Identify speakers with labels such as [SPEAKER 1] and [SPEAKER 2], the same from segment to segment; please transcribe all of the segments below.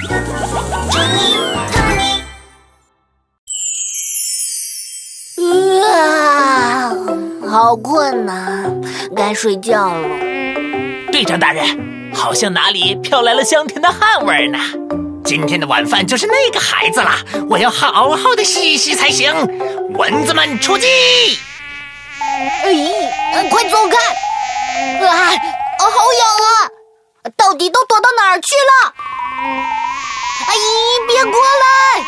[SPEAKER 1] 好困呐，该睡觉了。
[SPEAKER 2] 队长大人，好像哪里飘来了香甜的汗味呢。今天的晚饭就是那个孩子了，我要好好的洗一洗才行。蚊子们出击！
[SPEAKER 1] 快走开！好痒啊！到底都躲到哪儿去了？别过来！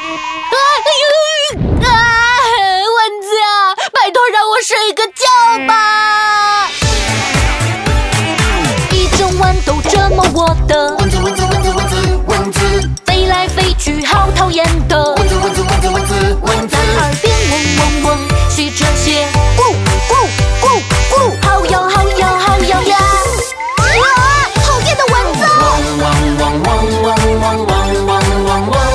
[SPEAKER 1] 蚊子啊，拜托让我睡个觉吧！一整晚都折磨我的蚊子，蚊子，蚊子，蚊子，蚊子，飞来飞去好讨厌的蚊子，蚊子，蚊子，蚊子，蚊子，耳边嗡嗡嗡，吸着血，咕咕咕咕，好痒好痒好痒呀！讨厌的蚊子！嗡嗡嗡嗡嗡嗡嗡嗡嗡嗡嗡。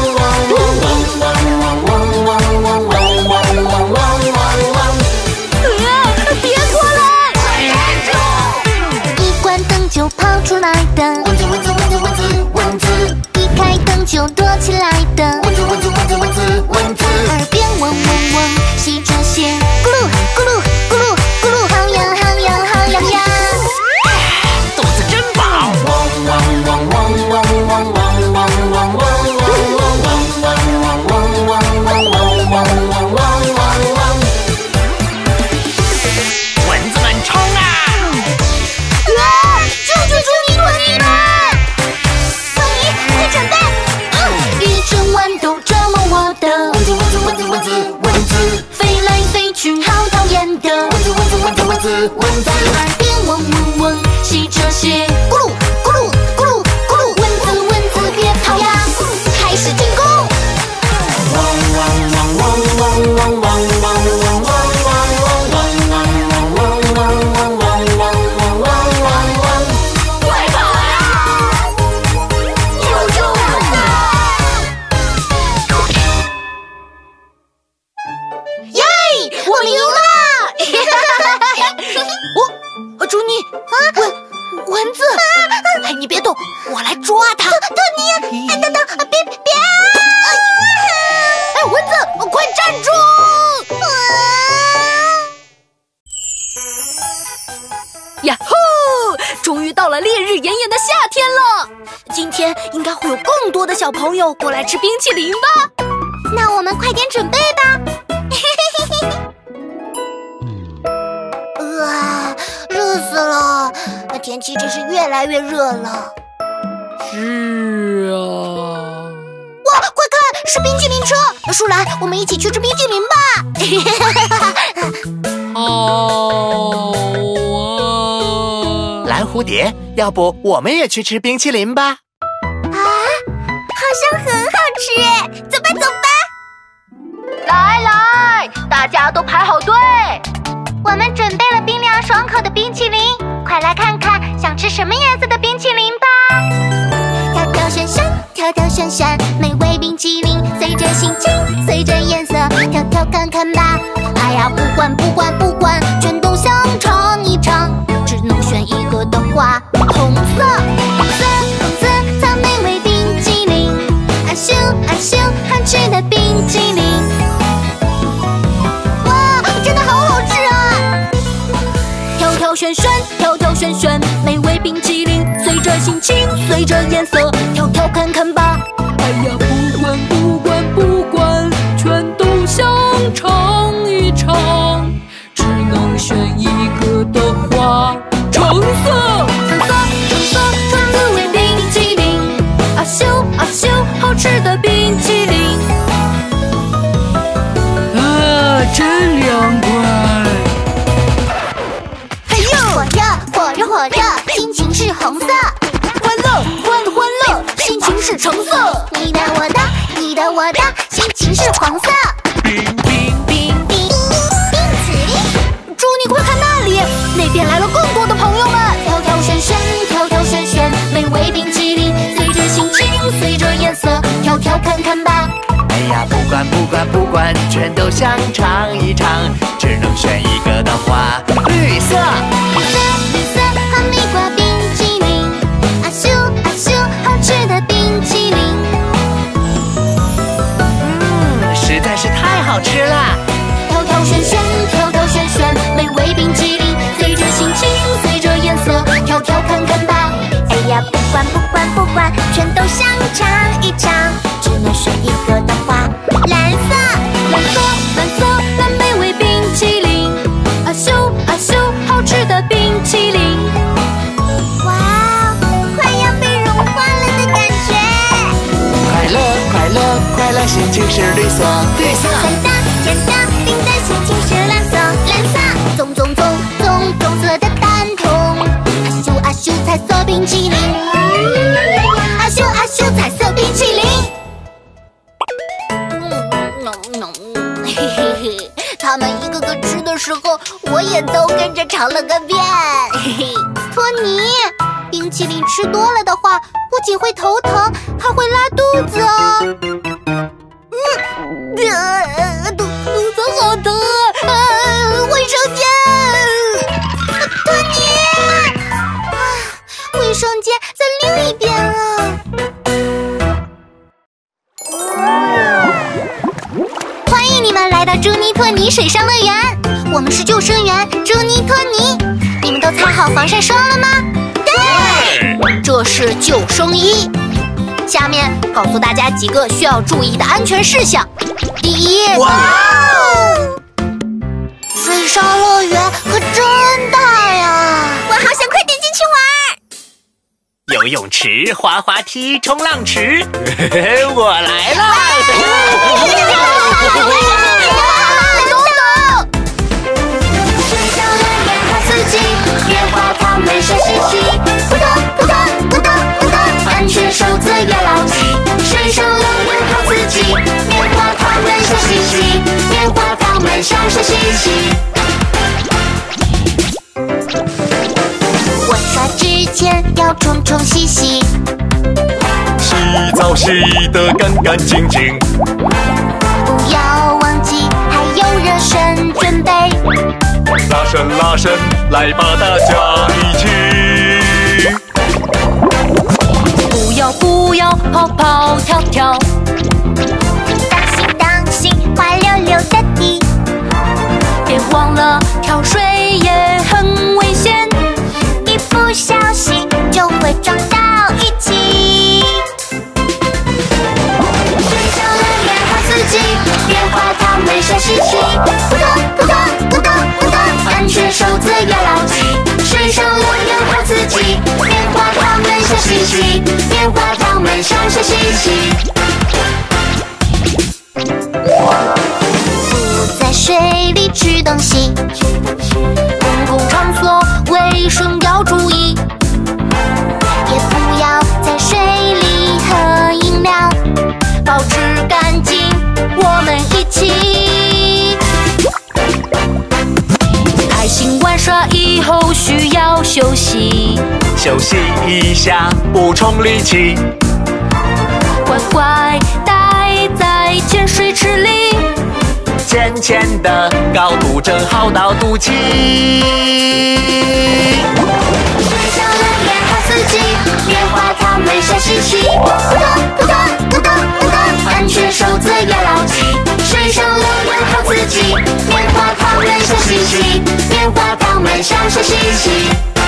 [SPEAKER 1] 出来的蚊子，蚊子，蚊子，蚊子，蚊子，一开灯就躲起来的蚊子，蚊子，蚊子，蚊子，蚊子，耳边嗡嗡嗡，吸着血，咕噜咕噜咕噜咕噜，好痒好痒好痒呀！
[SPEAKER 2] 肚子真饱！嗡嗡嗡嗡嗡嗡嗡嗡嗡嗡嗡嗡嗡嗡嗡嗡嗡嗡。蚊子们冲啊！
[SPEAKER 1] 一整晚都折磨我的蚊子，蚊子，蚊子，蚊子，蚊子，飞来飞去好讨厌的蚊子，蚊子，蚊子，蚊子，蚊子，耳边嗡嗡嗡，吸着血，咕噜咕噜咕噜咕噜，蚊子，蚊子别跑呀，开始进攻！嗡嗡嗡嗡嗡嗡嗡嗡嗡。蚊子，你别动，我来抓它。等你，等，别！蚊子，快站住！呀呼！终于到了烈日炎炎的夏天了，今天应该会有更多的小朋友过来吃冰淇淋吧？那我们快点准备吧！热死了！天气真是越来越热了。
[SPEAKER 2] 是啊。
[SPEAKER 1] 哇，快看，是冰淇淋车！舒兰，我们一起去吃冰淇淋吧！
[SPEAKER 2] 好啊！蓝蝴蝶，要不我们也去吃冰淇淋吧？
[SPEAKER 1] 好像很好吃耶！走吧，走吧！
[SPEAKER 3] 来，大家都排好队。
[SPEAKER 1] 我们准备了冰凉爽口的冰淇淋，快来看看想吃什么颜色的冰淇淋吧！跳跳旋旋，跳跳旋旋，美味冰淇淋，随着心情，随着颜色，跳跳看看吧！哎呀，不管，全都想尝一尝，只能选一个的话，红色，红色，草莓味冰淇淋，啊咻啊咻，好吃的冰淇淋。跳跳旋旋，美味冰淇淋，随着心情，随着颜色，跳跳看看吧！哎呀，不管，全都想尝一尝，只能选一个的话，橙色，橙子味冰淇淋，啊咻啊咻，好吃的冰淇淋，
[SPEAKER 2] 真凉快。
[SPEAKER 1] 火热，心情是红色；欢乐，心情是橙色。你的我的，心情是黄色。冰淇淋！猪，你快看那里，那边来了更多的朋友们！跳跳旋旋，美味冰淇淋，随着心情，随着颜色，跳跳看看吧。
[SPEAKER 2] 哎呀，不管，全都想尝一尝，只能选一个的话，绿色。
[SPEAKER 1] 哈密瓜冰淇淋，啊咻啊咻，好吃的冰淇淋。 不管，全都想尝一尝，只能选一个的话，蓝色，蓝莓味冰淇淋，啊咻，好吃的冰淇淋。哇，快要被融化了的感觉。
[SPEAKER 2] 快乐，心情是绿色，
[SPEAKER 1] 甜的，冰的心情是蓝色，棕色的蛋筒，啊咻，彩色冰淇淋，啊咻，彩色冰淇淋。嘿嘿嘿，他们一个个吃的时候，我也都跟着尝了个遍。嘿嘿，托尼，冰淇淋吃多了的话，不仅会头疼，还会拉肚子哦。肚子好疼啊！卫生间，托尼，卫生间在另一边啊。欢迎你们来到朱尼托尼水上乐园，我们是救生员朱尼托尼。你们都擦好防晒霜了吗？对，这是救生衣。下面告诉大家几个需要注意的安全事项。第一，水上乐园可真大呀！我好想快点进去玩。
[SPEAKER 2] 游泳池、滑滑梯、冲浪池，我来了！
[SPEAKER 1] 水上乐园好刺激，棉花糖们笑嘻嘻，扑通，安全守则要牢记。水上乐园好刺激，棉花糖们笑嘻嘻，棉花糖们笑嘻嘻。玩耍之前要冲洗洗，
[SPEAKER 4] 洗澡洗得干净净，
[SPEAKER 1] 不要忘记还有热身准备。
[SPEAKER 4] 拉伸，来吧，大家一起。
[SPEAKER 3] 不要跑跳，
[SPEAKER 1] 当心滑溜溜的地，
[SPEAKER 3] 别忘了跳水也很危险，
[SPEAKER 1] 一不小心就会撞到一起。水上乐园好刺激，棉花糖们笑嘻嘻，扑通，安全守则要牢记。水上乐园好刺激，棉花糖们笑嘻嘻，棉花糖们笑嘻嘻。不在水里吃东西，公共场所卫生要注意，也不要在水里喝饮料，保持干净，我们一起。
[SPEAKER 3] 开心玩耍以后需要休息
[SPEAKER 4] 一下，补充力气。
[SPEAKER 3] 乖乖待在浅水池里，
[SPEAKER 2] 浅的高度正好到肚脐。
[SPEAKER 1] 水上乐园好刺激，棉花糖们笑嘻嘻，扑通，安全守则要牢记。水上乐园好刺激，棉花糖们笑嘻嘻，棉花糖们笑嘻嘻。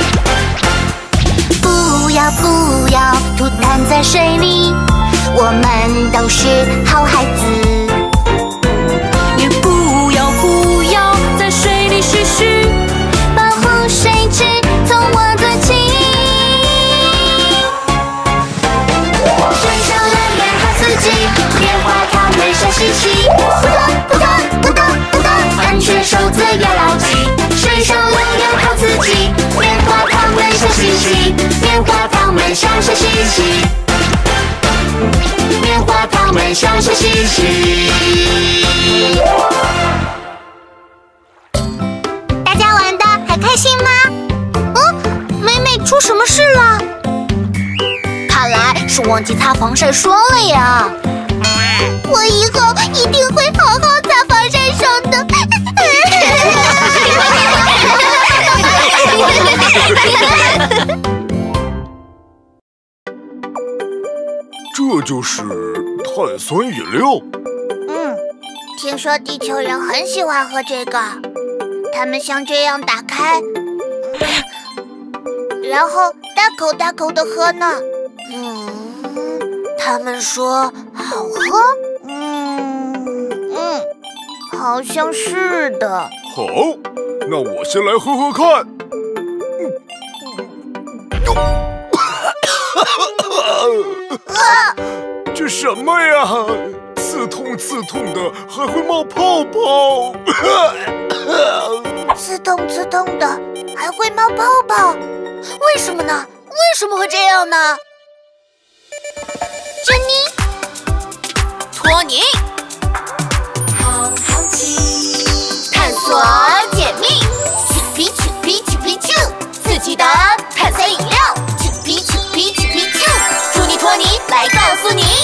[SPEAKER 1] 不要吐痰在水里，我们都是好孩子。
[SPEAKER 3] 也不要在水里嘘嘘，
[SPEAKER 1] 保护水质从我做起。水上乐园好刺激，棉花糖们笑嘻嘻，扑通，安全守则要牢记。水上乐园好刺激，棉花糖们笑嘻嘻，棉花糖们笑嘻嘻，棉花糖们笑嘻嘻。大家玩的还开心吗？美美出什么事了？看来是忘记擦防晒霜了呀。我以后一定会好好擦防晒霜的。
[SPEAKER 4] 这就是碳酸饮料。
[SPEAKER 1] 听说地球人很喜欢喝这个，他们像这样打开，然后大口大口的喝呢。 他们说好喝。好像是的。
[SPEAKER 4] 好，那我先来喝喝看。这什么呀？刺痛刺痛的，还会冒泡泡。
[SPEAKER 1] 刺痛刺痛的，还会冒泡泡，为什么呢？为什么会这样呢？珍妮，托尼，好好奇，探索解密，曲皮曲皮曲皮丘，刺激的碳酸饮料，曲皮曲皮曲皮丘，朱尼托尼来告诉你。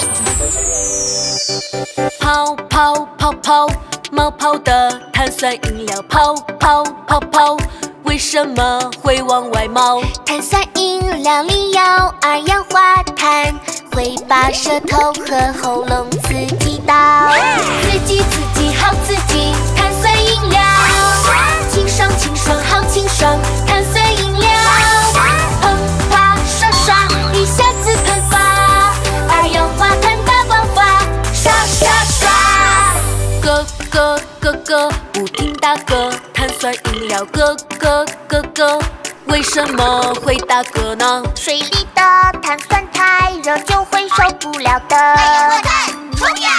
[SPEAKER 3] 泡泡泡泡，冒泡的碳酸饮料，泡泡泡泡，为什么会往外冒？
[SPEAKER 1] 碳酸饮料里有二氧化碳，会把舌头和喉咙刺激到。刺激刺激好刺激，碳酸饮料，清爽清爽好清爽，碳酸饮料，喷发刷刷一下子喷发，二氧化碳大爆发，刷刷刷。
[SPEAKER 3] 咯咯咯咯，不停打嗝，碳酸饮料咯咯咯咯，为什么会打嗝呢？
[SPEAKER 1] 水里的碳酸太热就会受不了的。二氧化碳冲呀！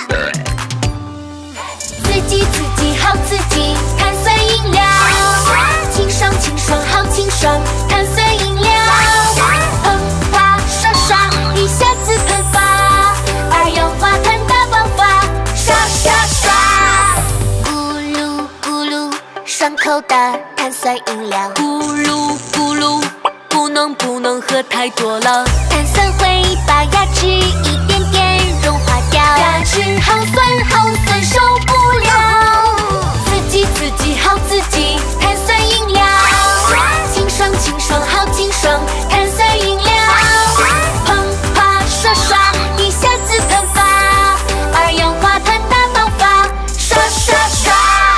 [SPEAKER 1] 刺激刺激好刺激，碳酸饮料，清爽清爽好清爽，碳酸饮料，喷发刷刷一下子喷发，二氧化碳大爆发，刷刷刷。咕噜咕噜，爽口的碳酸饮料，
[SPEAKER 3] 咕噜咕噜，不能喝太多了，
[SPEAKER 1] 碳酸会把牙齿一点点融化掉，牙齿好酸好酸受不了。刺激刺激好刺激，碳酸饮料，清爽清爽好清爽，碳酸饮料，喷发刷刷一下子喷发，二氧化碳大爆发，刷刷刷。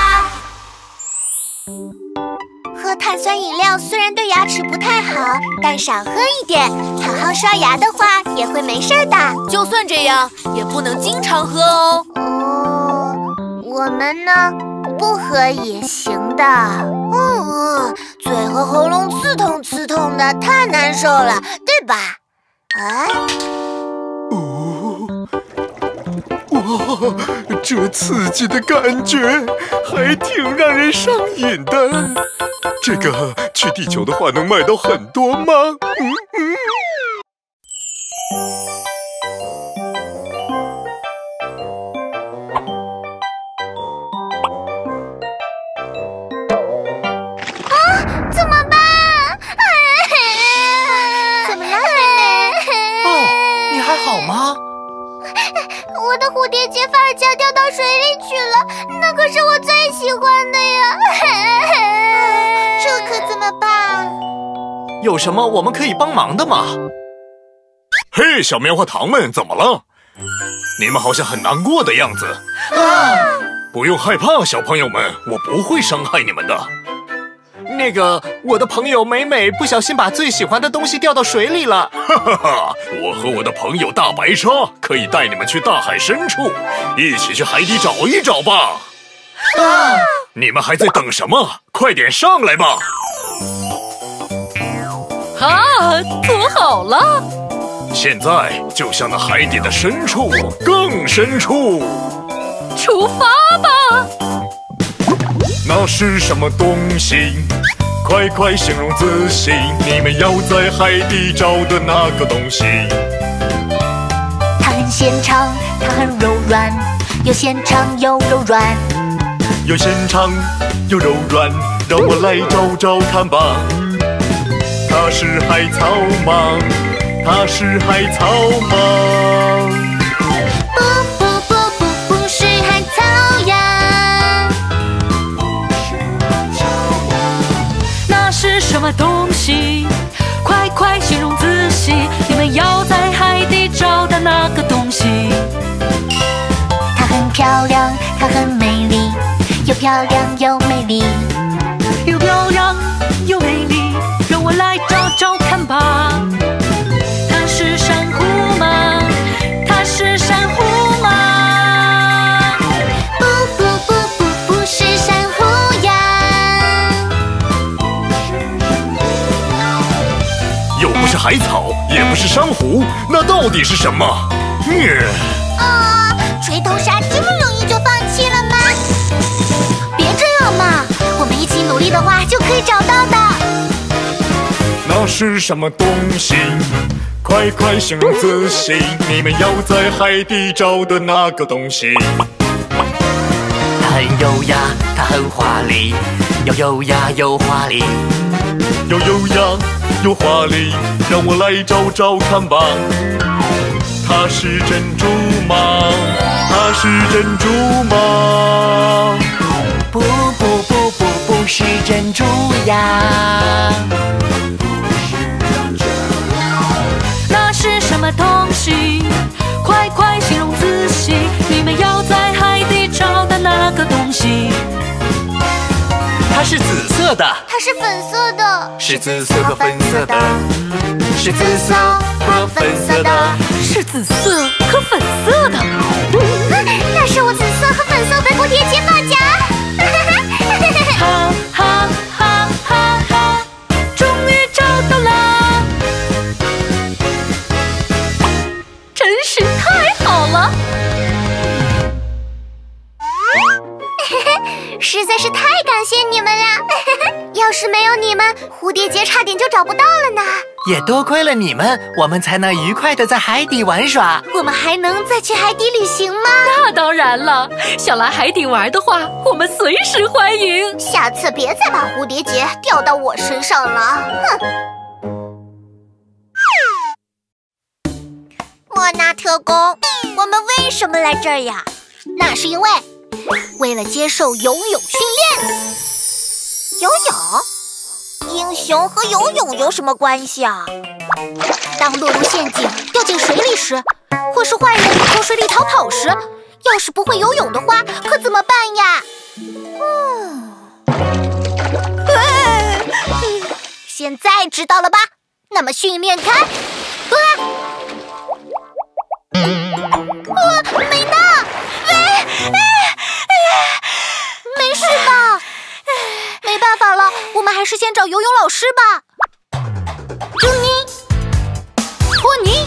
[SPEAKER 1] 喝碳酸饮料虽然对牙齿不太好，但少喝一点，好好刷牙的话也会没事的。
[SPEAKER 3] 就算这样，也不能经常喝哦。
[SPEAKER 1] 我们呢，不喝也行的。嘴和喉咙刺痛刺痛的，太难受了，对吧？
[SPEAKER 4] 哇，这刺激的感觉还挺让人上瘾的。这个去地球的话能买到很多吗？
[SPEAKER 1] 怎么办？怎么了，妹妹？
[SPEAKER 2] 哦，你还好吗？
[SPEAKER 1] 我的蝴蝶结发夹掉到水里去了，那可是我最喜欢的呀！这可怎么办？
[SPEAKER 2] 有什么我们可以帮忙的吗？
[SPEAKER 4] 嘿，小棉花糖们，怎么了？你们好像很难过的样子。不用害怕，小朋友们，我不会伤害你们的。
[SPEAKER 2] 那个，我的朋友美美不小心把最喜欢的东西掉到水里了。
[SPEAKER 4] 哈哈哈！我和我的朋友大白鲨可以带你们去大海深处，一起去海底找一找吧。你们还在等什么？快点上来吧！
[SPEAKER 3] 做好了。
[SPEAKER 4] 现在就向那海底的深处，更深处。
[SPEAKER 3] 出发吧！
[SPEAKER 4] 那是什么东西？快快形容仔细，你们要在海底找的那个东西。
[SPEAKER 1] 它很纤长，它很柔软，又纤长又柔软。
[SPEAKER 4] 又纤长又柔软，让我来找找看吧。它是海草吗？它是海草吗？
[SPEAKER 1] 不是海草呀。
[SPEAKER 3] 那是什么东西？快快形容仔细，你们要在海底找的那个东西。
[SPEAKER 1] 它很漂亮，它很美丽，又漂亮又美丽。
[SPEAKER 3] 又漂亮又美丽，让我来找找看吧。它是什
[SPEAKER 4] 到底是什么？
[SPEAKER 1] 锤头鲨这么容易就放弃了吗？别这样嘛，我们一起努力的话就可以找到的。
[SPEAKER 4] 那是什么东西？快快形容仔细，你们要在海底找的那个东西。
[SPEAKER 2] 很优雅，它很华丽，又优雅又华丽。
[SPEAKER 4] 又优雅又华丽，让我来找找看吧。它是珍珠吗？它是珍珠吗？
[SPEAKER 2] 不是珍珠呀。
[SPEAKER 3] 那是什么东西？快快形容仔细，你们要在海底找的那个东西。
[SPEAKER 2] 它是紫色的，
[SPEAKER 1] 它是粉色的，
[SPEAKER 2] 是紫色和粉色的，是紫色和粉色的，
[SPEAKER 3] 是紫色和粉色的。
[SPEAKER 1] 那是我紫色和粉色的蝴蝶结发夹。
[SPEAKER 3] 哈哈哈哈哈！终于找到了，真是太好了！
[SPEAKER 1] 实在是太感谢你们了！要是没有你们，蝴蝶结差点就找不到了呢。
[SPEAKER 2] 也多亏了你们，我们才能愉快地在海底玩耍。
[SPEAKER 1] 我们还能再去海底旅行吗？
[SPEAKER 3] 那当然了，想来海底玩的话，我们随时欢迎。
[SPEAKER 1] 下次别再把蝴蝶结掉到我身上了，哼！莫纳特工，我们为什么来这儿呀？那是因为了接受游泳训练。游泳？英雄和游泳有什么关系啊？当落入陷阱掉进水里时，或是坏人从水里逃跑时，要是不会游泳的话，可怎么办呀？现在知道了吧？那么训练开！美娜，没事吧？没办法了，我们还是先找游泳老师吧。朱妮，托尼，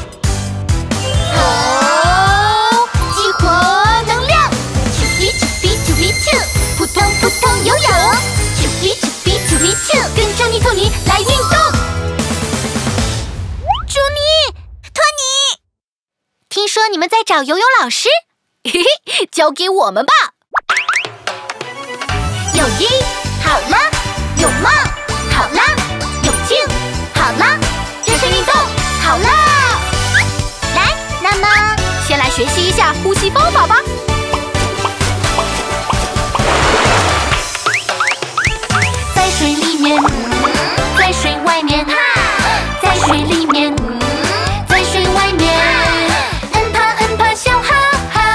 [SPEAKER 1] 好，激活能量，啾比啾比啾比啾，扑通扑通游泳，啾比啾比啾比啾，跟朱妮托尼来运动。朱妮，托尼，听说你们在找游泳老师，嘿嘿，交给我们吧。泳衣好了，泳帽好了，泳镜好了，热身运动好了。来，那么
[SPEAKER 3] 先来学习一下呼吸方法吧。在水里面，在水外面，在水里面，在水外面，嗯啪嗯啪笑哈哈。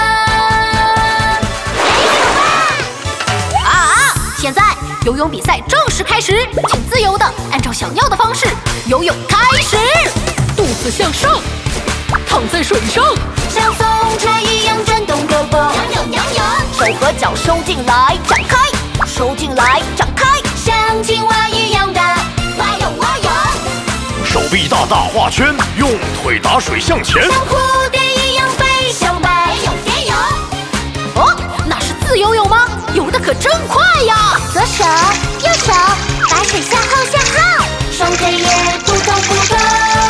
[SPEAKER 3] 现在游泳比赛正式开始，请自由的按照想要的方式游泳开始。肚子向上，躺在水上，像风车一样转动胳膊，
[SPEAKER 1] 游泳，
[SPEAKER 3] 手和脚收进来，展开，收进来，展开，像青蛙一样的
[SPEAKER 1] 蛙泳。
[SPEAKER 4] 手臂大大画圈，用腿打水向前。
[SPEAKER 3] 像蝴蝶一样飞翔吧，
[SPEAKER 1] 别游。
[SPEAKER 3] 哦，那是自由泳吗？游得可真快呀！
[SPEAKER 1] 左手右手，把水向后向后，
[SPEAKER 3] 双腿也扑通扑通。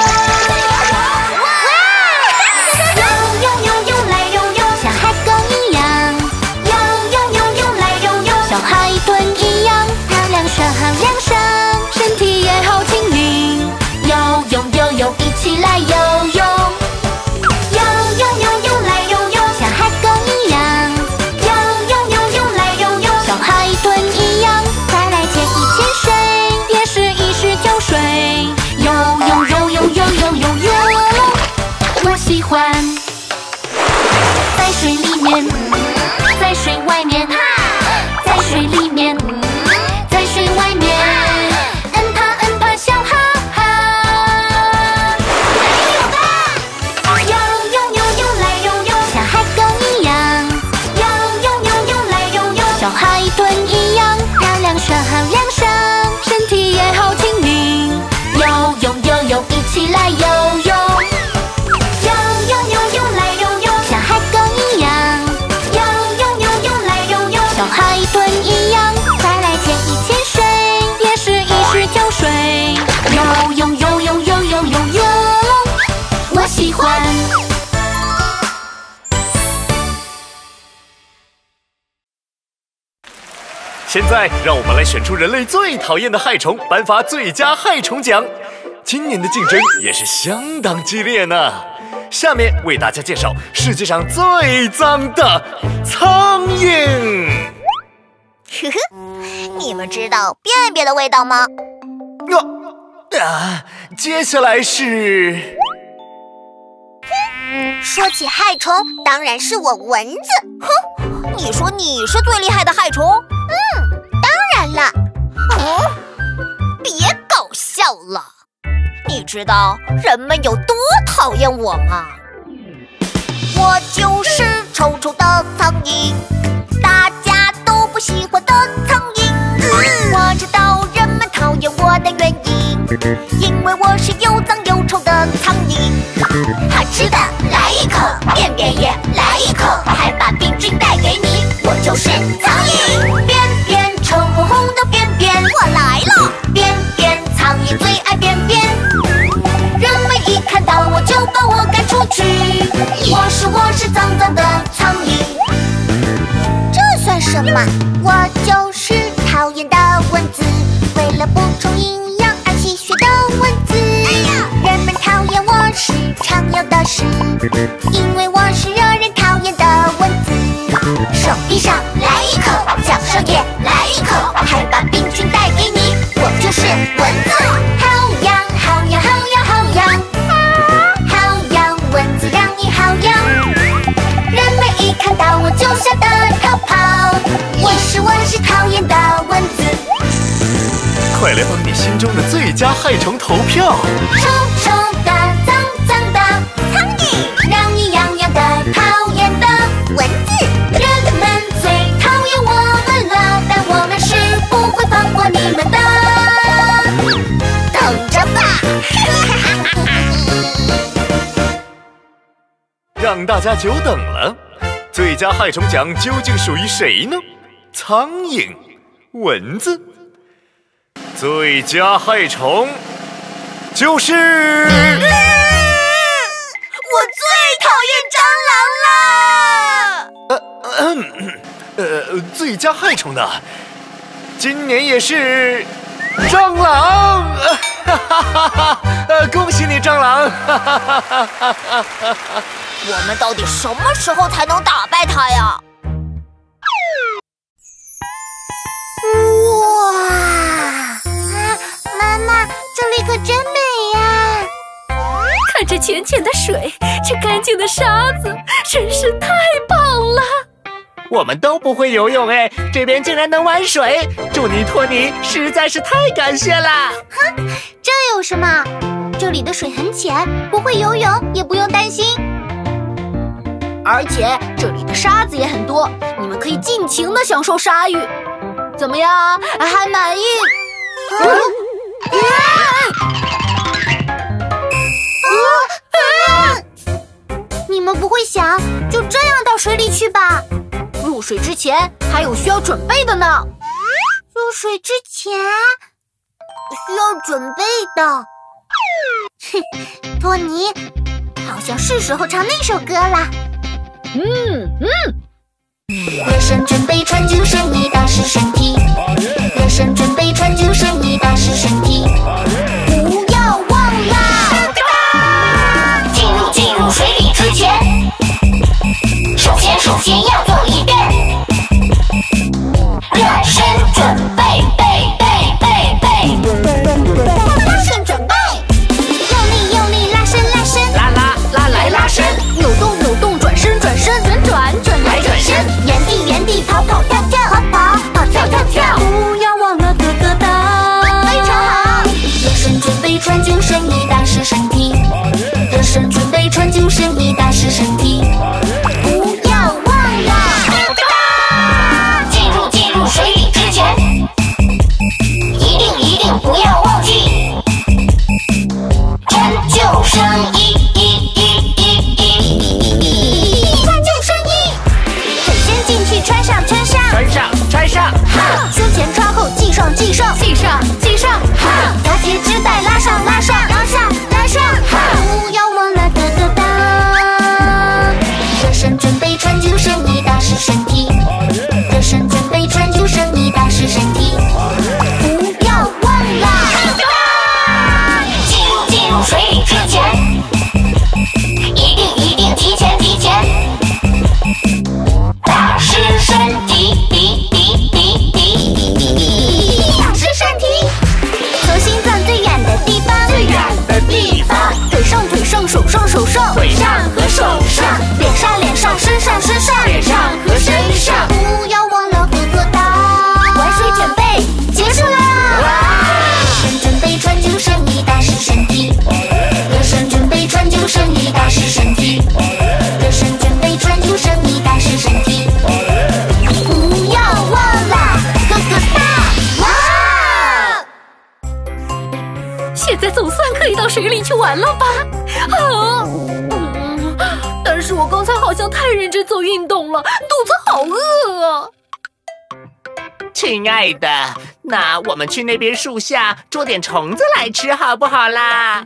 [SPEAKER 3] 游来游，
[SPEAKER 1] 像海狗一样，
[SPEAKER 3] 游来游，
[SPEAKER 1] 像海豚一样，好凉爽好凉爽，
[SPEAKER 3] 身体也好轻盈。
[SPEAKER 1] 游泳，一起来游泳。
[SPEAKER 3] 游来游，
[SPEAKER 1] 像海狗一样，
[SPEAKER 3] 游来游，
[SPEAKER 1] 像海豚一样，快来潜一潜水，
[SPEAKER 3] 也是一时就睡。游，我喜欢。在水里面，在水外面，在水里面，在水外面，嗯啪笑哈哈。游来游，
[SPEAKER 1] 像海狗一样，
[SPEAKER 3] 游来游，
[SPEAKER 1] 像海豚一样，好凉爽好凉爽，
[SPEAKER 3] 身体也好轻盈。
[SPEAKER 1] 游泳，一起来游泳。
[SPEAKER 4] 现在让我们来选出人类最讨厌的害虫，颁发最佳害虫奖。今年的竞争也是相当激烈呢。下面为大家介绍世界上最脏的苍蝇。
[SPEAKER 1] 呵呵，你们知道便便的味道吗？
[SPEAKER 4] 接下来是……
[SPEAKER 1] 说起害虫，当然是我蚊子。哼，你说你是最厉害的害虫？当然了。别搞笑了。你知道人们有多讨厌我吗？我就是臭臭的苍蝇，大家都不喜欢的苍蝇。我知道人们讨厌我的原因，因为我是又脏又臭的苍蝇。好吃的来一口，便便也来一口，还把病菌带给你，我就是苍蝇。便便臭烘烘的便便，我来了。便便苍蝇最爱便便，人们一看到我就把我赶出去。我是脏脏的苍蝇。这算什么？我就是讨厌的蚊子，为了补充营养爱吸血的蚊子。人们讨厌我是常有的事，因为我是惹人讨厌的蚊子。手臂上来一口，脚上也来一口，还把病菌带给你，我就是蚊子。好痒好痒好痒好痒，好痒蚊子让你好痒。人们一看到我就吓得逃跑，我是讨厌的蚊子。
[SPEAKER 4] 快来帮你心中的最佳害虫投票！
[SPEAKER 1] 臭臭的、脏脏的苍蝇，让你痒痒的、讨厌的蚊子。人们最讨厌我们了，但我们是不会放过你们的。等着吧！
[SPEAKER 4] 让大家久等了，最佳害虫奖究竟属于谁呢？苍蝇、蚊子？最佳害虫就是
[SPEAKER 1] 我最讨厌蟑螂了。
[SPEAKER 4] 最佳害虫呢？今年也是蟑螂。恭喜你，蟑螂！
[SPEAKER 1] 我们到底什么时候才能打败它呀？妈妈，这里可真美呀！
[SPEAKER 3] 看这浅浅的水，这干净的沙子，真是太棒了！
[SPEAKER 2] 我们都不会游泳哎，这边竟然能玩水，祝你托尼实在是太感谢了。
[SPEAKER 1] 哼，这有什么？这里的水很浅，不会游泳也不用担心。而且这里的沙子也很多，你们可以尽情地享受沙浴。怎么样？还满意？你们不会想就这样到水里去吧？入水之前还有需要准备的呢。入水之前需要准备的。哼，托尼，好像是时候唱那首歌了。热身准备穿救生衣，打湿身体。热身准备穿救生衣，打湿身体。不要忘了，进入水里之前，首先要做一遍热身准备，先准备，用力拉伸，拉来拉伸，扭动，转身，转来转身，原地跑跳，不要忘了咯哒，非常好。热身准备穿救生衣，打湿身体。热身准备穿救生衣，打湿身体。不要忘了，进入水里之前，一定不要忘记穿救生衣。穿上，胸前穿后系上，哈，夹紧织带拉上，不要忘了咯哒。热身准备穿救生衣，打湿身体。热身准备穿救生衣，打湿
[SPEAKER 3] 去玩了吧？但是我刚才好像太认真做运动了，肚子好饿啊！
[SPEAKER 2] 亲爱的，那我们去那边树下捉点虫子来吃好不好啦？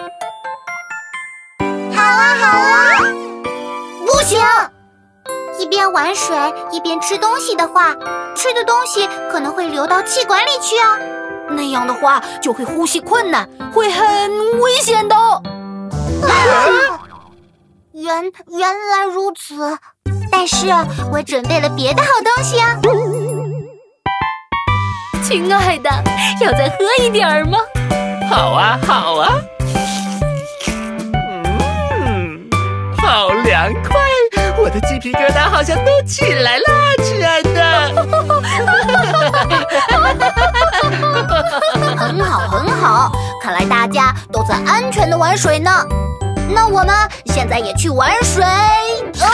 [SPEAKER 1] 好啊，好啊！不行，一边玩水一边吃东西的话，吃的东西可能会流到气管里去啊。
[SPEAKER 3] 那样的话就会呼吸困难，会很危险的。
[SPEAKER 1] 原来如此，但是我准备了别的好东西啊。
[SPEAKER 3] 亲爱的，要再喝一点儿吗？
[SPEAKER 2] 好啊，好啊。好凉快，我的鸡皮疙瘩好像都起来了，亲爱的。
[SPEAKER 1] 很好，很好，看来大家都在安全的玩水呢。那我们现在也去玩水。什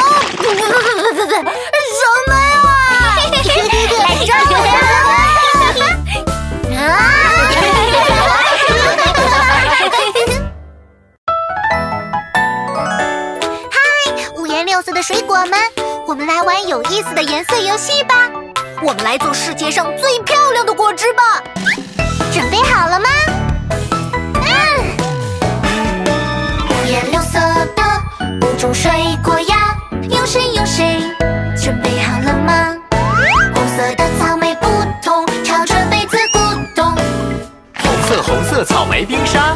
[SPEAKER 1] 么呀？来抓我！五颜六色的水果们，我们来玩有意思的颜色游戏吧。
[SPEAKER 3] 我们来做世界上最漂亮的果汁吧。
[SPEAKER 1] 准备好了吗？五颜六色的5种水果呀，有谁？准备好了吗？红色的草莓不同，朝着杯子咕咚。
[SPEAKER 2] 红色草莓冰沙。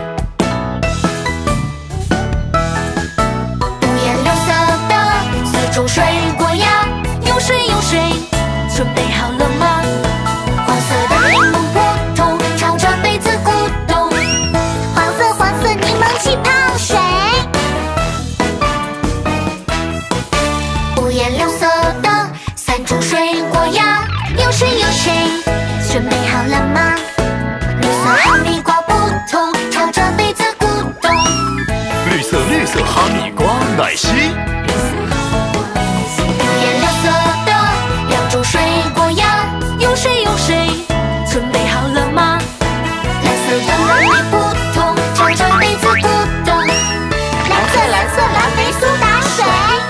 [SPEAKER 3] 水果呀，有谁？准备好了吗？
[SPEAKER 1] 黄色的柠檬不同，朝着杯子咕咚。黄色柠檬气泡水。五颜六色的3种水果呀，有谁？准备好了吗？绿色哈密瓜不同，朝着杯子咕咚。
[SPEAKER 4] 绿色哈密瓜奶昔。
[SPEAKER 3] 水果呀，有谁？准备好了吗？
[SPEAKER 1] 蓝色的蓝莓不同，朝着杯子咕咚。蓝色蓝莓苏打水。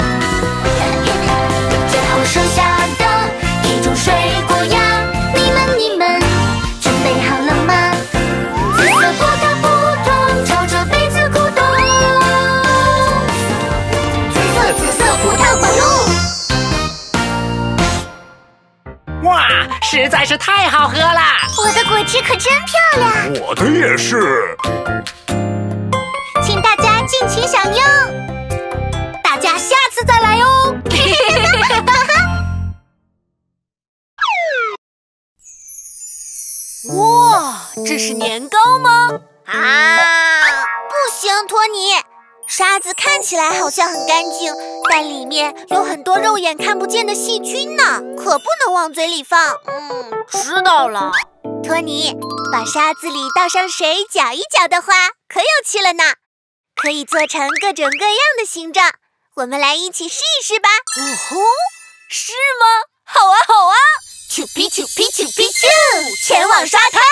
[SPEAKER 1] 最后剩下的1种水果呀，你们准备好了吗？紫色葡萄不同，朝着杯子咕咚。紫色葡萄果露。
[SPEAKER 2] 哇，实在是太好喝了！
[SPEAKER 1] 我的果汁可真漂亮，
[SPEAKER 4] 我的也是。
[SPEAKER 1] 请大家尽情享用，
[SPEAKER 3] 大家下次再来哦。哇，这是年糕吗？
[SPEAKER 1] 不行，托尼，沙子看起来好像很干净，但里面有很多肉眼看不见的细菌呢，可不能往嘴里放。
[SPEAKER 3] 知道了。
[SPEAKER 1] 托尼，把沙子里倒上水搅一搅的话，可有趣了呢，可以做成各种各样的形状。我们来一起试一试吧。
[SPEAKER 3] 是吗？好啊，好啊！啾皮啾皮啾皮啾，前往沙滩。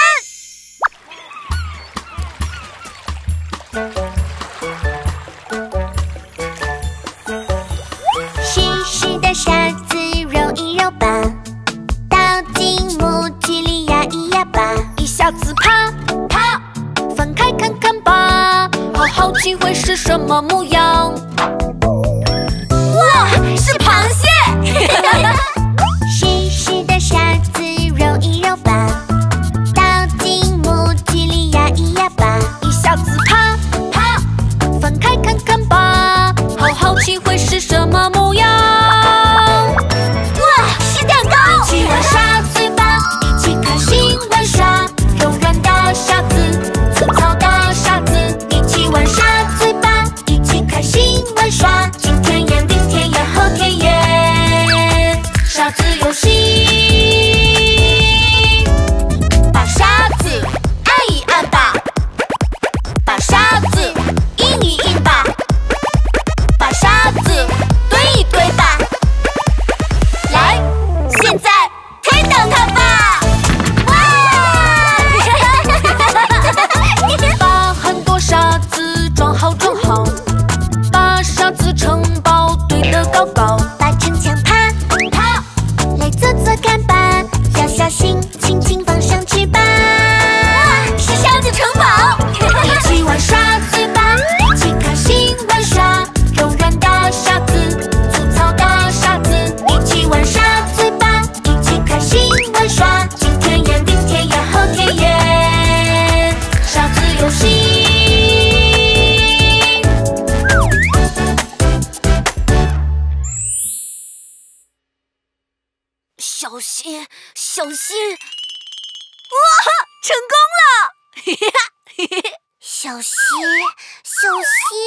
[SPEAKER 1] 湿湿的沙子揉一揉吧，倒进模具里压一压吧，
[SPEAKER 3] 一下子啪啪，翻开看看吧，好奇会是什么模样？哇，是螃蟹！
[SPEAKER 1] 湿湿的沙子揉一揉吧，倒进模具里压一压吧，
[SPEAKER 3] 一下子啪啪，翻开看看吧，好奇会是什么模样？
[SPEAKER 1] 哇，是蛋糕！
[SPEAKER 3] 一起玩沙嘴巴，一起开心玩耍，柔软的沙子，粗糙的沙子，一起玩沙嘴巴，一起开心。 狗狗，
[SPEAKER 1] 把城墙爬，
[SPEAKER 3] 跑，
[SPEAKER 1] 来做做看吧，要小心，轻轻放上翅膀。
[SPEAKER 3] 是小子城堡。
[SPEAKER 1] 一起玩耍嘴巴，一起开心玩耍，柔软的沙子，粗糙的沙子，一起玩耍嘴巴，一起开心玩耍，今天也明天也后天也，沙子游戏。
[SPEAKER 3] 小心，小心！哇，成功了！嘿嘿哈，嘿嘿。
[SPEAKER 1] 小心，小心！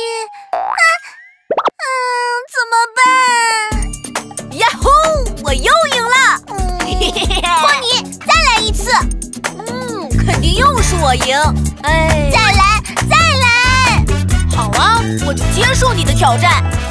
[SPEAKER 1] 怎么办？
[SPEAKER 3] 呀呼，我又赢了！
[SPEAKER 1] 托尼，再来一次！
[SPEAKER 3] 肯定又是我赢。哎，
[SPEAKER 1] 再来，再来！
[SPEAKER 3] 好啊，我就接受你的挑战。